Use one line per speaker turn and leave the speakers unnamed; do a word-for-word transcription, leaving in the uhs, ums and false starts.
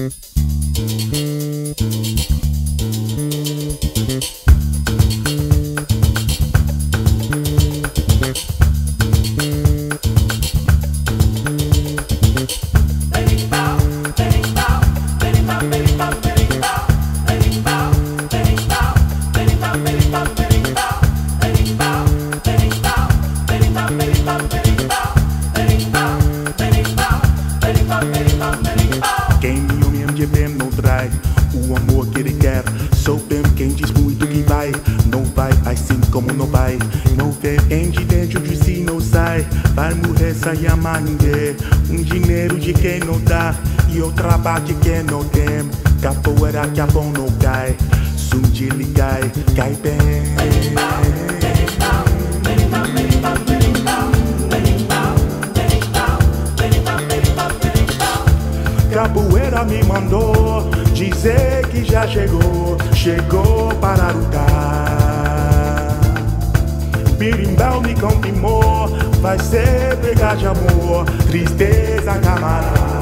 Quem me homem de bem não trai o amor que ele quer. Sou bem quem diz muito que vai, não vai assim como não vai. Não vê quem de dentro de si não sai. Vai morrer sem amar ninguém. Um dinheiro de quem não dá e o trabalho de quem não tem. Capoeira que a bom não cai. Sum de ligai, cai bem. Capoeira me mandou dizer que já chegou, chegou para lutar. Birimbau me confirmou, vai ser briga de amor, tristeza camarada.